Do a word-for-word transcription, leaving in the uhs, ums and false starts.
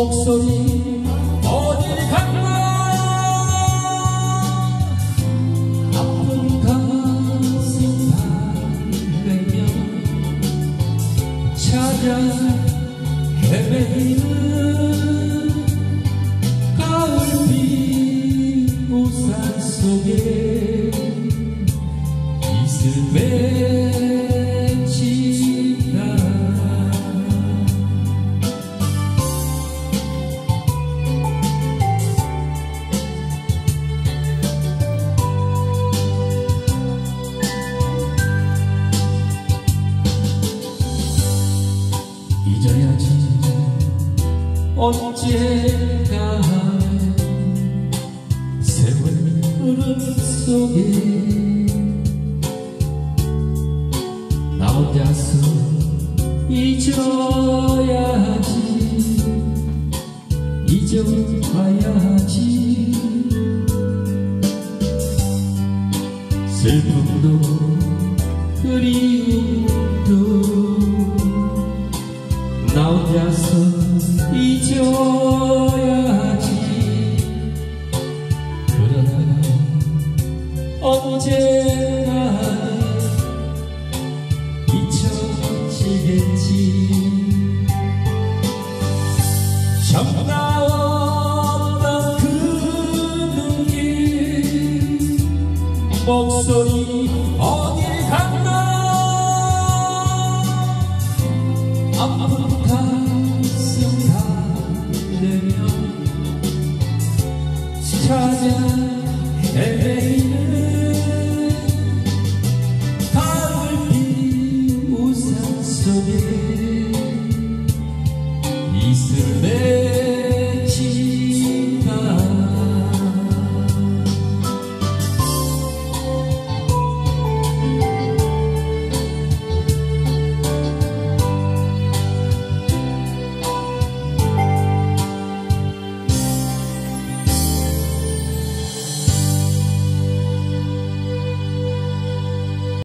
목소리 어딜 갔나 아픈 가슴 달래며 찾아 헤매이는 가을비 우산 속에 이슬 맺힌다. 잊어야지 언젠가 세월 흐름 속에 나 혼자서 잊어야지 잊어봐야지 슬픔도 그리움도 나 혼자서 잊어야지. 그러나 언젠가는 잊혀지겠지. 처음 나왔던 그 눈길 목소리 어딜 갔나 아픈 가슴 달래며 찾아 헤매이는 가을비 우산 속에 이슬